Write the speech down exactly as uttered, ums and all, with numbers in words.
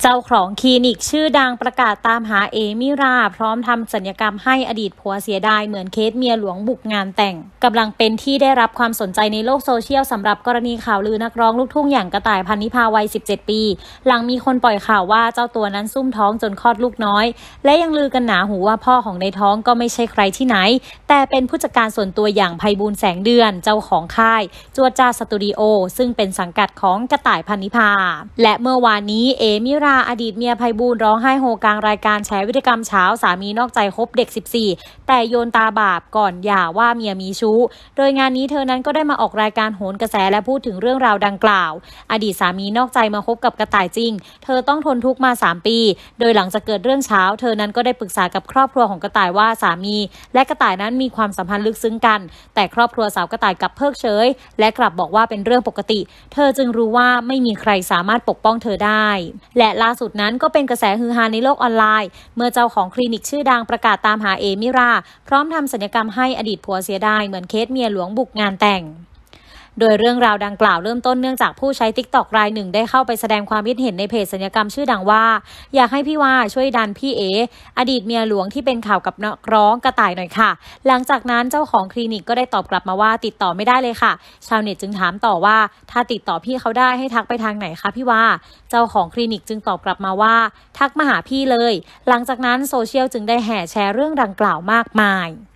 เจ้าของคลินิกชื่อดังประกาศตามหาเอมิราพร้อมทำศัลยกรรมให้อดีตผัวเสียดายเหมือนเคสเมียหลวงบุกงานแต่งกำลังเป็นที่ได้รับความสนใจในโลกโซเชียลสำหรับกรณีข่าวลือนักร้องลูกทุ่งอย่างกระต่ายพันนิพาวัยสิบเจ็ดปีหลังมีคนปล่อยข่าวว่าเจ้าตัวนั้นซุ่มท้องจนคลอดลูกน้อยและยังลือกันหนาหูว่าพ่อของในท้องก็ไม่ใช่ใครที่ไหนแต่เป็นผู้จัดการส่วนตัวอย่างไพบูลย์แสงเดือนเจ้าของค่ายจวดจ้าสตูดิโอซึ่งเป็นสังกัดของกระต่ายพันนิพาและเมื่อวานนี้เอมิราอดีตเมียไพบูลย์ร้องไห้โฮกลางรายการแฉวิธีกรรมเช้าสามีนอกใจคบเด็กสิบสี่แต่โยนตาบาปก่อนหย่าว่าเมียมีชู้โดยงานนี้เธอนั้นก็ได้มาออกรายการโหนกระแสและพูดถึงเรื่องราวดังกล่าวอดีตสามีนอกใจมาคบกับกระต่ายจริงเธอต้องทนทุกข์มาสามปีโดยหลังจากเกิดเรื่องเช้าเธอนั้นก็ได้ปรึกษากับครอบครัวของกระต่ายว่าสามีและกระต่ายนั้นมีความสัมพันธ์ลึกซึ้งกันแต่ครอบครัวสาวกระต่ายกลับเพิกเฉยและกลับบอกว่าเป็นเรื่องปกติเธอจึงรู้ว่าไม่มีใครสามารถปกป้องเธอได้และล่าสุดนั้นก็เป็นกระแสฮือฮาในโลกออนไลน์เมื่อเจ้าของคลินิกชื่อดังประกาศตามหาเอมิราพร้อมทำศัลยกรรมให้อดีตผัวเสียดายเหมือนเคสเมียหลวงบุกงานแต่งโดยเรื่องราวดังกล่าวเริ่มต้นเนื่องจากผู้ใช้ ติ๊กต็อก รายหนึ่งได้เข้าไปแสดงความคิดเห็นในเพจศัลยกรรมชื่อดังว่าอยากให้พี่ว่าช่วยดันพี่เออดีตเมียหลวงที่เป็นข่าวกับนักร้องกระต่ายหน่อยค่ะหลังจากนั้นเจ้าของคลินิกก็ได้ตอบกลับมาว่าติดต่อไม่ได้เลยค่ะชาวเน็ตจึงถามต่อว่าถ้าติดต่อพี่เขาได้ให้ทักไปทางไหนคะพี่ว่าเจ้าของคลินิกจึงตอบกลับมาว่าทักมาหาพี่เลยหลังจากนั้นโซเชียลจึงได้แห่แชร์เรื่องดังกล่าวมากมาย